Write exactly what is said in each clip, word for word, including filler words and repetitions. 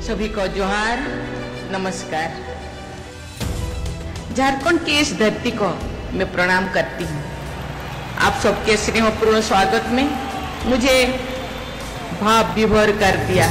सभी को जोहार, नमस्कार। झारखंड की इस धरती को मैं प्रणाम करती हूँ। आप सबके स्नेहपूर्ण स्वागत में मुझे भाव विभोर कर दिया।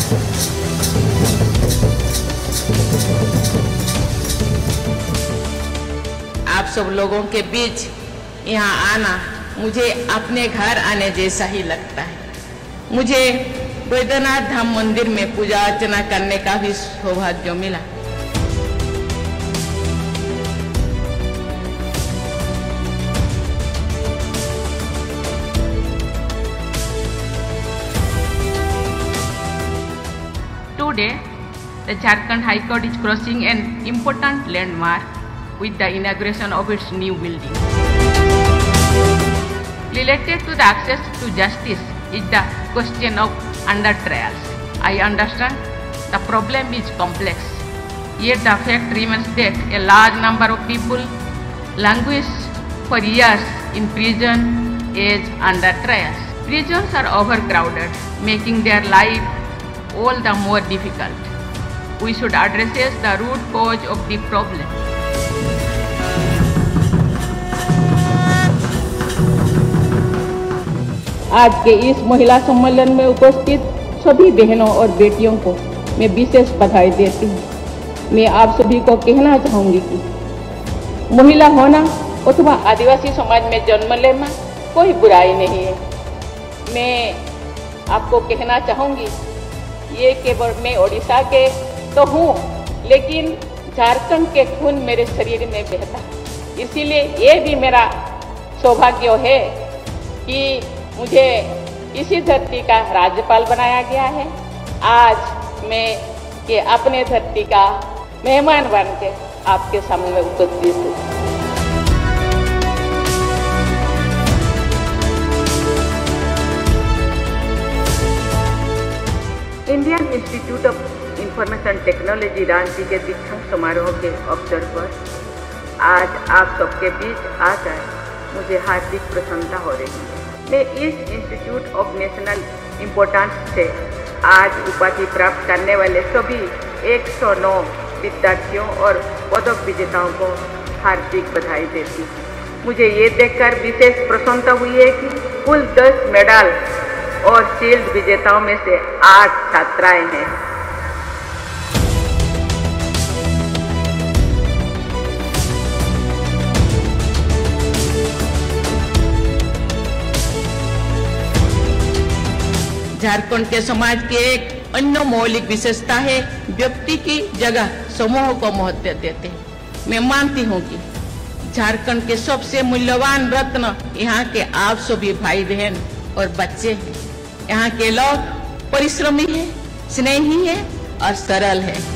आप सब लोगों के बीच यहाँ आना मुझे अपने घर आने जैसा ही लगता है। मुझे बैद्यनाथ धाम मंदिर में पूजा अर्चना करने का भी सौभाग्य मिला। Today, the Jharkhand High Court is crossing an important landmark with the inauguration of its new building. Related to the access to justice is the question of under trials. I understand the problem is complex, yet the fact remains that a large number of people languish for years in prison as under trials. Prisons are overcrowded, making their life all the more difficult. We should address the root cause of the problem. आज के इस महिला सम्मेलन में उपस्थित सभी बहनों और बेटियों को मैं विशेष बधाई देती हूँ। मैं आप सभी को कहना चाहूँगी कि महिला होना अथवा आदिवासी समाज में जन्म लेना कोई बुराई नहीं है। मैं आपको कहना चाहूँगी ये केवल मैं ओडिशा के तो हूँ, लेकिन झारखंड के खून मेरे शरीर में बहता है। इसीलिए ये भी मेरा सौभाग्य है कि मुझे इसी धरती का राज्यपाल बनाया गया है। आज मैं ये अपने धरती का मेहमान बन के आपके सामने उपस्थित हूँ। Indian Institute of Information Technology Ranchi के दीक्षांत समारोह के अवसर पर आज आप सबके बीच आकर मुझे हार्दिक प्रसन्नता हो रही है। मैं इस इंस्टीट्यूट ऑफ नेशनल इम्पोर्टेंस से आज उपाधि प्राप्त करने वाले सभी एक सौ नौ विद्यार्थियों और पदक विजेताओं को हार्दिक बधाई देती हूँ। मुझे ये देखकर विशेष प्रसन्नता हुई है कि कुल दस मेडल और शील्ड विजेताओं में से आठ छात्राएं हैं। झारखंड के समाज की एक अन्य मौलिक विशेषता है व्यक्ति की जगह समूह को महत्व देते हैं। मैं मानती हूँ कि झारखंड के सबसे मूल्यवान रत्न यहाँ के आप सभी भाई बहन और बच्चे हैं। यहाँ के लोग परिश्रमी हैं, स्नेही हैं और सरल हैं।